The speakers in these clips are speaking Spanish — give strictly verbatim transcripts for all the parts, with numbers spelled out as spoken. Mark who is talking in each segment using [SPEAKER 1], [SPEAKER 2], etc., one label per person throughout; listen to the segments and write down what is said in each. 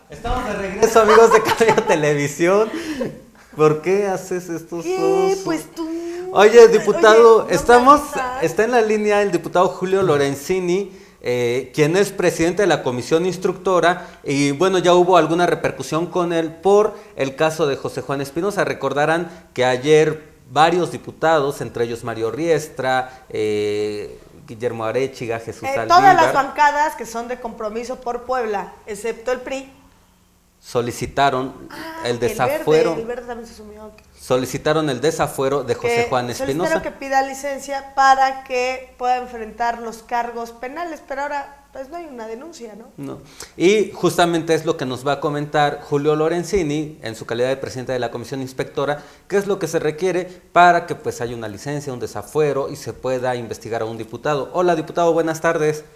[SPEAKER 1] Estamos de regreso, amigos de Cambio Televisión. ¿Por qué haces estos
[SPEAKER 2] ¿Qué? Pues tú.
[SPEAKER 1] Oye, diputado,
[SPEAKER 2] Oye, ¿no
[SPEAKER 1] estamos,
[SPEAKER 2] me
[SPEAKER 1] está en la línea el diputado Julio Lorenzini, eh, quien es presidente de la comisión instructora, y bueno, ya hubo alguna repercusión con él por el caso de José Juan Espinosa. Recordarán que ayer varios diputados, entre ellos Mario Riestra, eh, Guillermo Arechiga, Jesús
[SPEAKER 2] eh,
[SPEAKER 1] Aldívar,
[SPEAKER 2] todas las bancadas que son de Compromiso por Puebla, excepto el P R I,
[SPEAKER 1] solicitaron
[SPEAKER 2] ah,
[SPEAKER 1] el desafuero.
[SPEAKER 2] El verde, el verde también se sumió.
[SPEAKER 1] Solicitaron el desafuero de José
[SPEAKER 2] que
[SPEAKER 1] Juan Espinosa.
[SPEAKER 2] Solicitaron que pida licencia para que pueda enfrentar los cargos penales, pero ahora pues no hay una denuncia, ¿no?
[SPEAKER 1] No. Y justamente es lo que nos va a comentar Julio Lorenzini, en su calidad de presidente de la comisión inspectora, qué es lo que se requiere para que pues haya una licencia, un desafuero y se pueda investigar a un diputado. Hola, diputado, buenas tardes.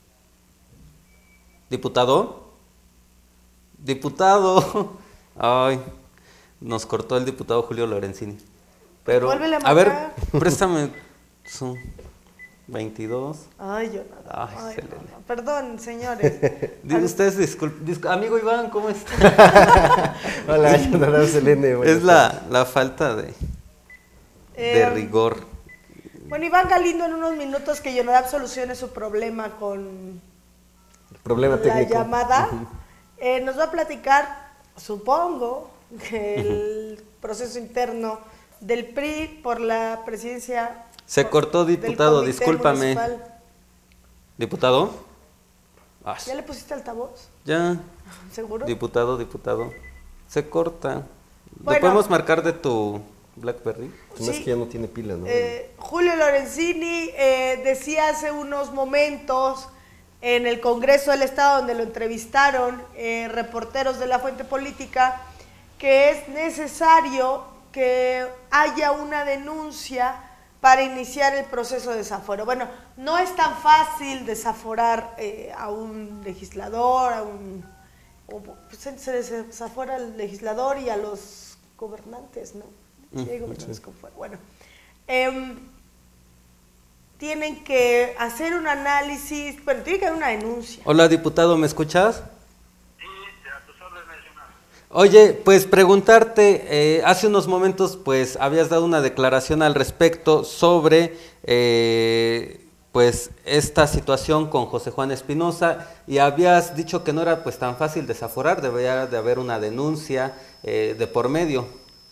[SPEAKER 1] ¿Diputado? Diputado. Ay, nos cortó el diputado Julio Lorenzini. Pero, a, a ver, préstame su veintidós.
[SPEAKER 2] Ay, yo nada.
[SPEAKER 1] Ay,
[SPEAKER 2] Ay,
[SPEAKER 1] Selene.
[SPEAKER 2] no, no. Perdón, señores.
[SPEAKER 1] Ustedes, disculpen. Discul amigo Iván, ¿cómo está?
[SPEAKER 3] Hola, yo no, Selene.
[SPEAKER 1] Es la, la falta de,
[SPEAKER 2] eh,
[SPEAKER 1] de rigor.
[SPEAKER 2] Bueno, Iván Galindo en unos minutos que Yonadab solucione su problema con
[SPEAKER 3] el problema
[SPEAKER 2] la
[SPEAKER 3] técnico.
[SPEAKER 2] llamada, uh-huh. eh, nos va a platicar, supongo, que el proceso interno del P R I por la presidencia.
[SPEAKER 1] Se
[SPEAKER 2] por,
[SPEAKER 1] cortó, diputado, discúlpame. Municipal. ¿Diputado?
[SPEAKER 2] Ah, ¿ya le pusiste altavoz?
[SPEAKER 1] Ya.
[SPEAKER 2] ¿Seguro?
[SPEAKER 1] Diputado, diputado. Se corta. Bueno, ¿lo podemos marcar de tu BlackBerry?
[SPEAKER 3] Sí. Es que ya no tiene pila, ¿no?
[SPEAKER 2] Eh, Julio Lorenzini eh, decía hace unos momentos en el Congreso del Estado, donde lo entrevistaron eh, reporteros de La Fuente Política, que es necesario que haya una denuncia para iniciar el proceso de desafuero. Bueno, no es tan fácil desaforar eh, a un legislador, a un, o, pues, se desafuera al legislador y a los gobernantes, ¿no? Sí, hay gobernantes con fuero. Bueno, eh, tienen que hacer un análisis, bueno, tiene que haber una denuncia.
[SPEAKER 1] Hola, diputado, ¿me escuchas? Oye, pues preguntarte, eh, hace unos momentos pues habías dado una declaración al respecto sobre eh, pues esta situación con José Juan Espinosa y habías dicho que no era pues tan fácil desaforar, debería de haber una denuncia eh, de por medio.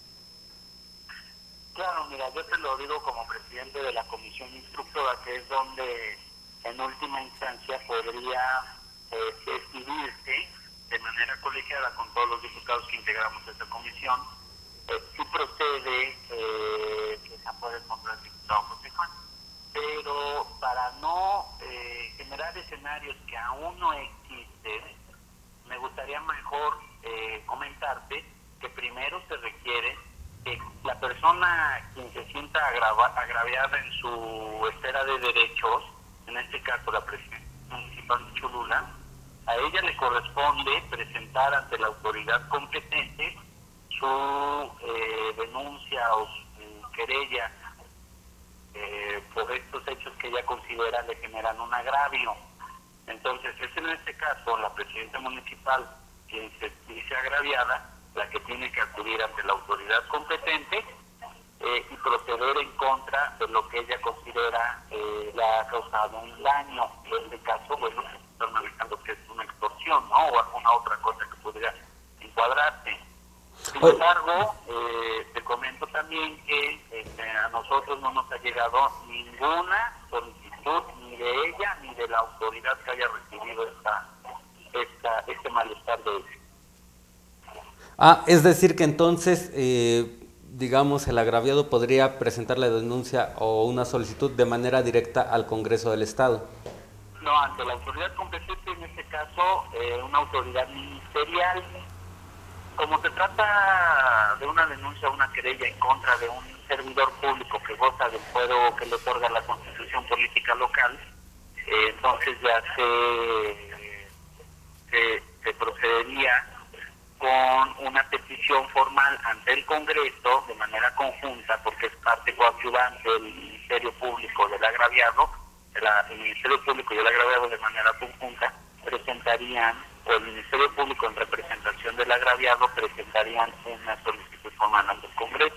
[SPEAKER 4] Claro, mira, yo te lo digo como presidente de la comisión instructora, que es donde en última instancia podría eh, decidirse de manera colegiada con todos los diputados que integramos esta comisión, eh, si procede eh, que se puede contra el diputado José Juan. Pero para no eh, generar escenarios que aún no existen, me gustaría mejor eh, comentarte que primero se requiere que la persona quien se sienta agrava, agraviada en su esfera de derechos, en este caso la presidenta municipal de Cholula, a ella le corresponde presentar ante la autoridad competente su eh, denuncia o su querella eh, por estos hechos que ella considera le generan un agravio. Entonces es en este caso la presidenta municipal quien se dice agraviada, la que tiene que acudir ante la autoridad competente eh, y proceder en contra de lo que ella considera eh, le ha causado un daño. En este caso, bueno, se está manejando que es una extorsión, ¿no? O alguna otra cosa que podría encuadrarse. Sin embargo, eh, te comento también que este, a nosotros no nos ha llegado ninguna solicitud ni de ella ni de la autoridad que haya recibido esta, esta, este malestar de ella.
[SPEAKER 1] Ah, es decir que entonces, eh, digamos, el agraviado podría presentar la denuncia o una solicitud de manera directa al Congreso del Estado.
[SPEAKER 4] No, ante la autoridad competente, en este caso, eh, una autoridad ministerial. Como se trata de una denuncia, una querella en contra de un servidor público que goza del fuero que le otorga la Constitución Política Local, eh, entonces ya se, se, se procedería con una petición formal ante el Congreso de manera conjunta, porque es parte coadyuvante del Ministerio Público del agraviado, la, el Ministerio Público y el agraviado de manera conjunta presentarían o el Ministerio Público en representación del agraviado presentarían una solicitud formal ante el Congreso.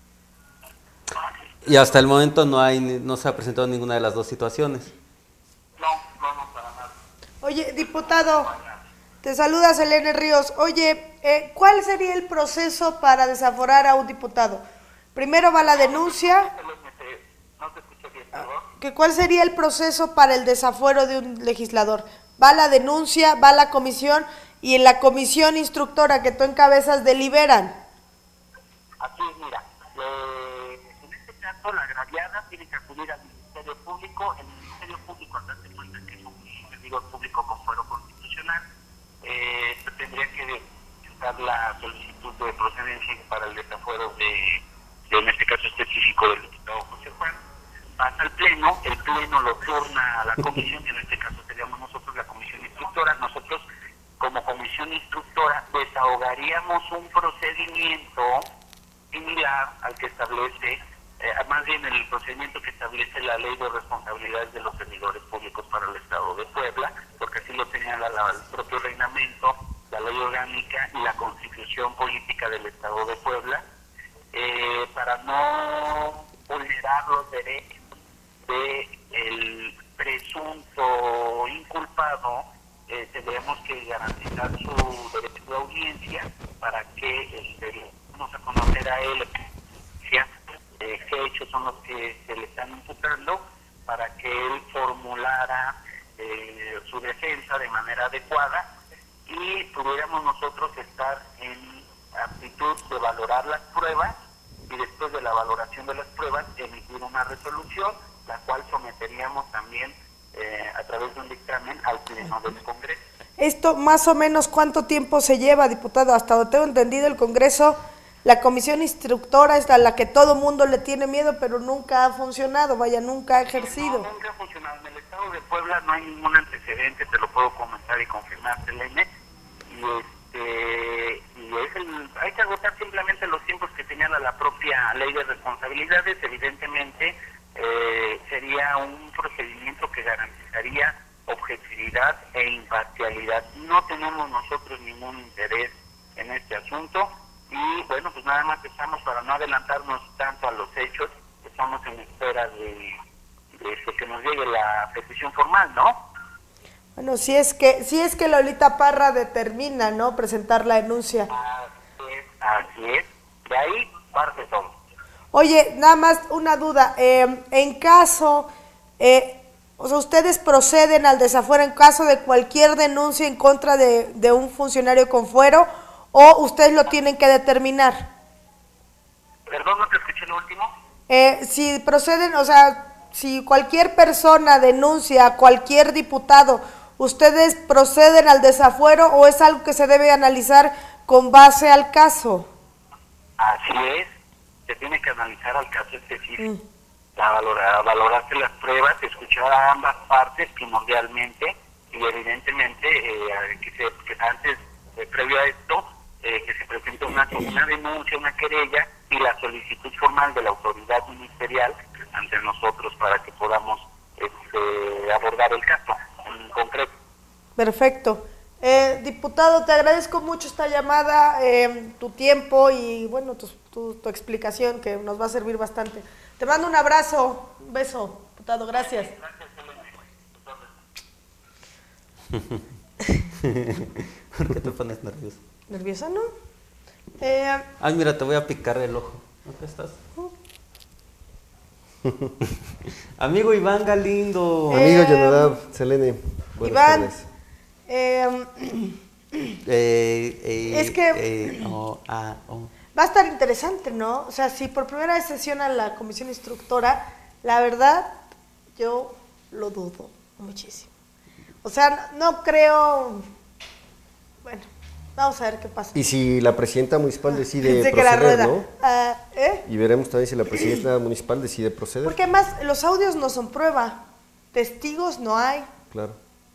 [SPEAKER 1] Y hasta el momento no hay, no se ha presentado ninguna de las dos situaciones.
[SPEAKER 4] No, no, no, para nada.
[SPEAKER 2] Oye, diputado, te saluda Selene Ríos. Oye, eh, ¿cuál sería el proceso para desaforar a un diputado? Primero va la denuncia.
[SPEAKER 4] No te escucho bien, perdón.
[SPEAKER 2] ¿Que ¿Cuál sería el proceso para el desafuero de un legislador? Va la denuncia, va la comisión, y en la comisión instructora que tú encabezas deliberan.
[SPEAKER 4] Así es, mira, eh, en este caso la agraviada tiene que acudir al Ministerio Público. El Ministerio Público, al darse cuenta que es un servidor público con fuero constitucional, eh, tendría que presentar la solicitud de procedencia para el desafuero de, de, en este caso específico, del diputado José Juan. Pasa al Pleno, el Pleno lo turna a la comisión, que en este caso seríamos nosotros la comisión instructora. Nosotros, como comisión instructora, desahogaríamos un procedimiento similar al que establece, eh, más bien el procedimiento que establece la Ley de Responsabilidades de los Servidores Públicos para el Estado de Puebla, porque así lo señala la, el propio reglamento, la Ley Orgánica y la Constitución Política del Estado de Puebla, eh, para no vulnerar los derechos del presunto inculpado. Eh, tendremos que garantizar su derecho de audiencia para que el nos a conocer a él eh, qué hechos son los que se le están imputando, para que él formulara eh, su defensa de manera adecuada y pudiéramos nosotros estar en aptitud de valorar las pruebas, y después de la valoración de las pruebas emitir una resolución, la cual someteríamos también eh, a través de un dictamen al Pleno del Congreso.
[SPEAKER 2] ¿Esto más o menos cuánto tiempo se lleva, diputado? Hasta donde tengo entendido, el Congreso, la comisión instructora es a la que todo mundo le tiene miedo, pero nunca ha funcionado, vaya, nunca ha ejercido.
[SPEAKER 4] No, nunca ha funcionado. En el Estado de Puebla no hay ningún antecedente, te lo puedo comentar y confirmar, Selene, y este y es el, hay que agotar simplemente los tiempos que señala la propia Ley de Responsabilidades. Evidentemente eh, sería un procedimiento que garantizaría objetividad e imparcialidad. No tenemos nosotros ningún interés en este asunto, y bueno, pues nada más estamos, para no adelantarnos tanto a los hechos, estamos en espera de, de que nos llegue la petición formal, ¿no?
[SPEAKER 2] Bueno, si es que si es que Lolita Parra determina, ¿no?, presentar la denuncia.
[SPEAKER 4] Así es, así es. De ahí parte todo.
[SPEAKER 2] Oye, nada más una duda. Eh, en caso, eh, o sea, ustedes proceden al desafuero en caso de cualquier denuncia en contra de, de un funcionario con fuero, o ustedes lo tienen que determinar.
[SPEAKER 4] Perdón, no te escuché lo último.
[SPEAKER 2] Eh, si proceden, o sea, si cualquier persona denuncia a cualquier diputado, ¿ustedes proceden al desafuero o es algo que se debe analizar con base al caso?
[SPEAKER 4] Así es, se tiene que analizar al caso específico,
[SPEAKER 2] Mm.
[SPEAKER 4] la valora, valorarse las pruebas, escuchar a ambas partes primordialmente, y evidentemente eh, que, se, que antes, eh, previo a esto, eh, que se presente una, una denuncia, una querella y la solicitud formal de la autoridad ministerial ante nosotros para que podamos este, abordar el caso en concreto.
[SPEAKER 2] Perfecto. Eh, diputado, te agradezco mucho esta llamada, eh, tu tiempo y bueno, tu, tu, tu explicación, que nos va a servir bastante. Te mando un abrazo, un beso, diputado, gracias.
[SPEAKER 1] ¿Por qué te pones nervioso?
[SPEAKER 2] ¿Nerviosa, no? Eh,
[SPEAKER 1] Ay, mira, te voy a picar el ojo. ¿Dónde estás? Amigo Iván Galindo.
[SPEAKER 2] Eh,
[SPEAKER 3] Amigo Yonadab, Selene, buenas
[SPEAKER 2] Iván,
[SPEAKER 3] tardes.
[SPEAKER 2] eh,
[SPEAKER 1] Eh, eh,
[SPEAKER 2] Es que-
[SPEAKER 1] eh, oh, ah, oh.
[SPEAKER 2] va a estar interesante, ¿no? O sea, si por primera vez sesiona la comisión instructora, la verdad, yo lo dudo muchísimo. O sea, no creo... Bueno, vamos a ver qué pasa.
[SPEAKER 3] Y si la presidenta municipal decide
[SPEAKER 2] Dice que la
[SPEAKER 3] proceder,
[SPEAKER 2] rueda.
[SPEAKER 3] ¿no?
[SPEAKER 2] Ah, ¿eh?
[SPEAKER 3] Y veremos también si la presidenta municipal decide proceder.
[SPEAKER 2] Porque además los audios no son prueba, testigos no hay,
[SPEAKER 3] Claro.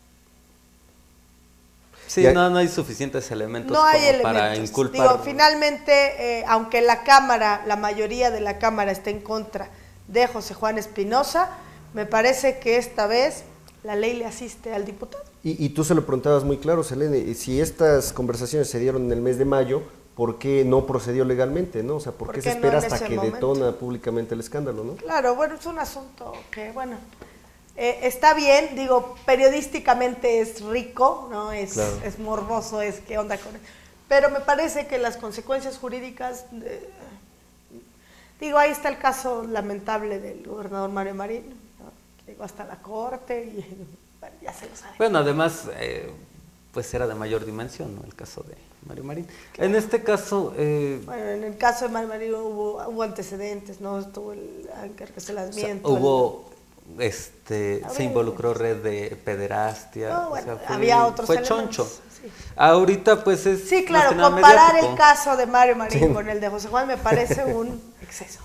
[SPEAKER 1] Sí,
[SPEAKER 3] Ya-
[SPEAKER 1] no, no hay suficientes elementos
[SPEAKER 2] no hay
[SPEAKER 1] como
[SPEAKER 2] elementos.
[SPEAKER 1] para inculpar.
[SPEAKER 2] Digo, finalmente, eh, aunque la Cámara, la mayoría de la Cámara esté en contra de José Juan Espinosa, me parece que esta vez la ley le asiste al diputado.
[SPEAKER 3] Y, y tú se lo preguntabas muy claro, Selene, si estas conversaciones se dieron en el mes de mayo, ¿por qué no procedió legalmente, no? O sea, ¿por, ¿por qué se espera no hasta que momento? detona públicamente el escándalo, no?
[SPEAKER 2] Claro, bueno, es un asunto que, bueno, eh, está bien, digo, periodísticamente es rico, ¿no? Es, claro. es morboso, es qué onda con eso. Pero me parece que las consecuencias jurídicas, eh, digo, ahí está el caso lamentable del gobernador Mario Marín, ¿no? Que llegó hasta la corte y bueno, ya se lo sabe.
[SPEAKER 1] Bueno, además, eh, pues era de mayor dimensión, ¿no? El caso de Mario Marín. Claro. En este caso... Eh,
[SPEAKER 2] bueno, en el caso de Mario Marín hubo, hubo antecedentes, ¿no? Estuvo el encarcelamiento.
[SPEAKER 1] O sea, hubo... Este, se involucró red de pederastia,
[SPEAKER 2] no, bueno,
[SPEAKER 1] o sea, fue,
[SPEAKER 2] había otros
[SPEAKER 1] fue
[SPEAKER 2] elementos,
[SPEAKER 1] choncho.
[SPEAKER 2] Sí.
[SPEAKER 1] Ahorita pues es...
[SPEAKER 2] Sí, claro, comparar mediático. El caso de Mario Marín sí. con el de José Juan me parece un exceso.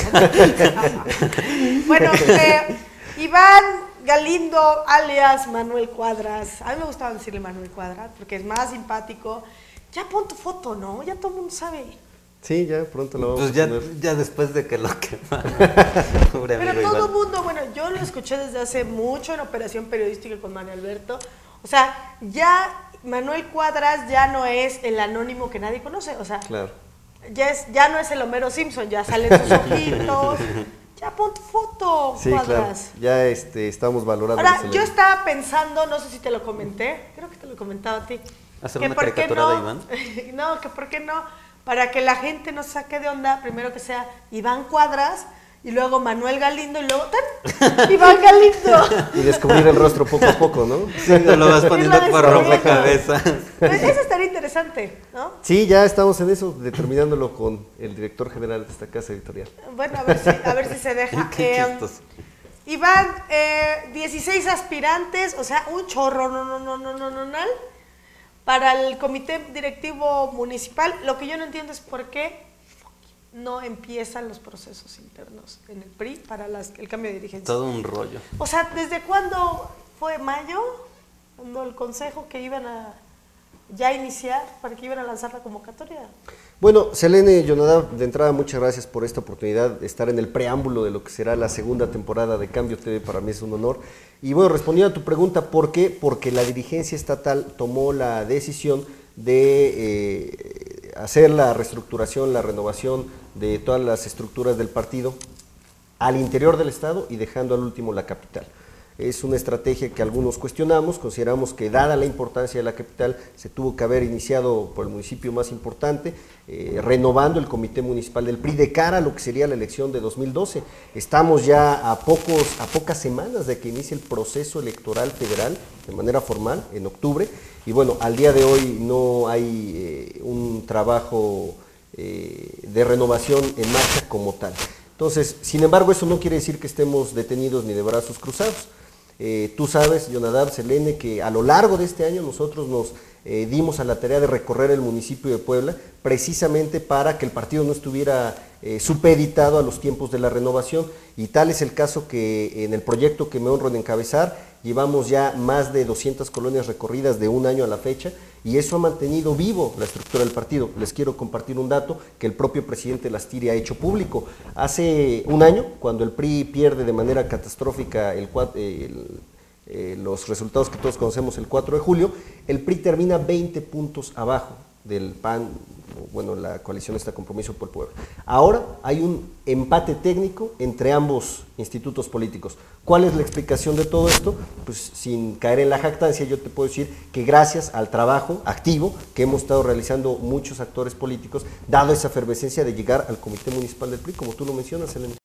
[SPEAKER 2] Bueno, eh, Iván Galindo, alias Manuel Cuadras, a mí me gustaba decirle Manuel Cuadras porque es más simpático. Ya pon tu foto, ¿no? Ya todo el mundo sabe.
[SPEAKER 3] Sí, ya pronto lo vamos
[SPEAKER 1] pues ya,
[SPEAKER 3] a poner.
[SPEAKER 1] ya después de que lo quemaron.
[SPEAKER 2] Pero todo el mundo, bueno, yo lo escuché desde hace mucho en Operación Periodística con Manuel Alberto. O sea, ya Manuel Cuadras ya no es el anónimo que nadie conoce. O sea,
[SPEAKER 3] claro.
[SPEAKER 2] ya, es, ya no es el Homero Simpson, ya salen sus ojitos. Ya pon tu foto,
[SPEAKER 3] sí,
[SPEAKER 2] Cuadras.
[SPEAKER 3] Claro. Ya este, estamos valorando.
[SPEAKER 2] Ahora, yo estaba pensando, no sé si te lo comenté, creo que te lo comentaba a ti.
[SPEAKER 1] ¿Hacer
[SPEAKER 2] que
[SPEAKER 1] una
[SPEAKER 2] por qué
[SPEAKER 1] caricatura
[SPEAKER 2] no,
[SPEAKER 1] de Iván?
[SPEAKER 2] No, que por qué no, para que la gente no saque de onda, primero que sea Iván Cuadras, y luego Manuel Galindo, y luego ¡tan! Iván Galindo.
[SPEAKER 3] Y descubrir el rostro poco a poco, ¿no?
[SPEAKER 1] Sí, lo vas poniendo por rompecabezas.
[SPEAKER 2] Pues eso estaría interesante, ¿no?
[SPEAKER 3] Sí, ya estamos en eso, determinándolo con el director general de esta casa editorial.
[SPEAKER 2] Bueno, a ver si, a ver si se deja.
[SPEAKER 1] Qué
[SPEAKER 2] eh,
[SPEAKER 1] chistoso.
[SPEAKER 2] Iván, eh, dieciséis aspirantes, o sea, un chorro, no, no, no, no, no, no, no, para el comité directivo municipal. Lo que yo no entiendo es por qué no empiezan los procesos internos en el P R I para las, el cambio de dirigencia.
[SPEAKER 1] Todo un rollo.
[SPEAKER 2] O sea, ¿desde cuándo fue mayo? Cuando el consejo que iban a ya iniciar, para que iban a lanzar la convocatoria.
[SPEAKER 3] Bueno, Selene, Yonadab, de entrada muchas gracias por esta oportunidad de estar en el preámbulo de lo que será la segunda temporada de Cambio T V, para mí es un honor. Y bueno, respondiendo a tu pregunta, ¿por qué? Porque la dirigencia estatal tomó la decisión de eh, hacer la reestructuración, la renovación de todas las estructuras del partido al interior del estado y dejando al último la capital. Es una estrategia que algunos cuestionamos, consideramos que dada la importancia de la capital se tuvo que haber iniciado por el municipio más importante, eh, renovando el comité municipal del P R I de cara a lo que sería la elección de dos mil doce. Estamos ya a, pocos, a pocas semanas de que inicie el proceso electoral federal de manera formal en octubre y bueno, al día de hoy no hay eh, un trabajo eh, de renovación en marcha como tal. Entonces, sin embargo, eso no quiere decir que estemos detenidos ni de brazos cruzados. Eh, tú sabes, Yonadab, Selene, que a lo largo de este año nosotros nos eh, dimos a la tarea de recorrer el municipio de Puebla precisamente para que el partido no estuviera eh, supeditado a los tiempos de la renovación y tal es el caso que en el proyecto que me honro en encabezar llevamos ya más de doscientas colonias recorridas de un año a la fecha y eso ha mantenido vivo la estructura del partido. Les quiero compartir un dato que el propio presidente Lastiri ha hecho público. Hace un año, cuando el P R I pierde de manera catastrófica el, el, eh, los resultados que todos conocemos el cuatro de julio, el P R I termina veinte puntos abajo del P A N, bueno, la coalición está Compromiso por el Pueblo. Ahora hay un empate técnico entre ambos institutos políticos. ¿Cuál es la explicación de todo esto? Pues sin caer en la jactancia, yo te puedo decir que gracias al trabajo activo que hemos estado realizando muchos actores políticos, dado esa efervescencia de llegar al Comité Municipal del P R I, como tú lo mencionas, Elena.